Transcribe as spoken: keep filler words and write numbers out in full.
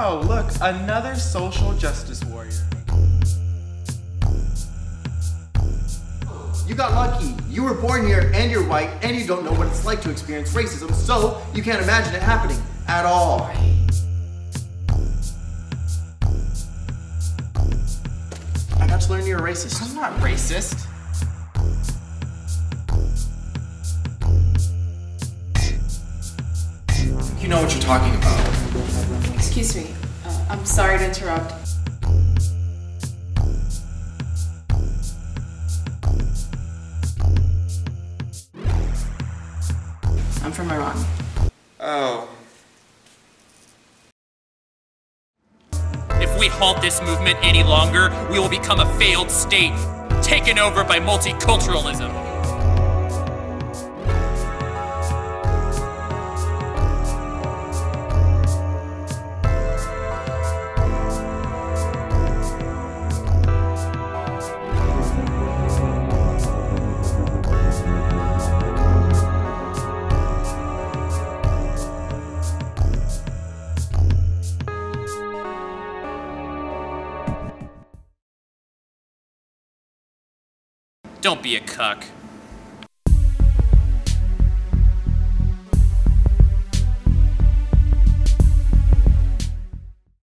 Oh, look, another social justice warrior. You got lucky. You were born here and you're white and you don't know what it's like to experience racism, so you can't imagine it happening at all. I got to learn you're a racist. I'm not racist. You know what you're talking about. Excuse me. Uh, I'm sorry to interrupt. I'm from Iran. Oh. If we halt this movement any longer, we will become a failed state, taken over by multiculturalism. Don't be a cuck.